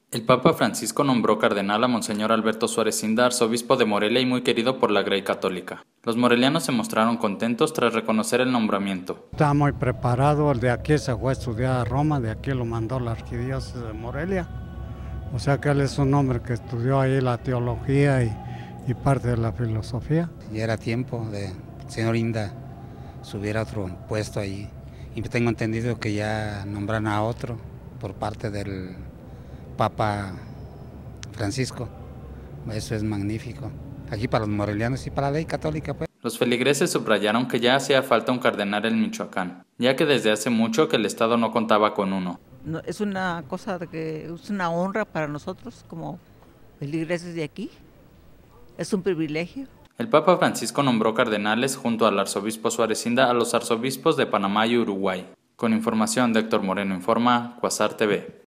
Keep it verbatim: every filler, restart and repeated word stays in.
El Papa Francisco nombró cardenal a Monseñor Alberto Suárez Inda, arzobispo de Morelia y muy querido por la Grey Católica. Los morelianos se mostraron contentos tras reconocer el nombramiento. Está muy preparado, el de aquí se fue a estudiar a Roma, de aquí lo mandó la arquidiócesis de Morelia. O sea que él es un hombre que estudió ahí la teología y, y parte de la filosofía. Ya era tiempo de el señor Inda subiera a otro puesto ahí. Y tengo entendido que ya nombran a otro por parte del Papa Francisco. Eso es magnífico. Aquí para los morelianos y para la ley católica, pues. Los feligreses subrayaron que ya hacía falta un cardenal en Michoacán, ya que desde hace mucho que el estado no contaba con uno. No, es una cosa de que es una honra para nosotros como feligreses de aquí. Es un privilegio. El Papa Francisco nombró cardenales junto al arzobispo Suárez Inda a los arzobispos de Panamá y Uruguay. Con información de Héctor Moreno Informa, Cuasar T V.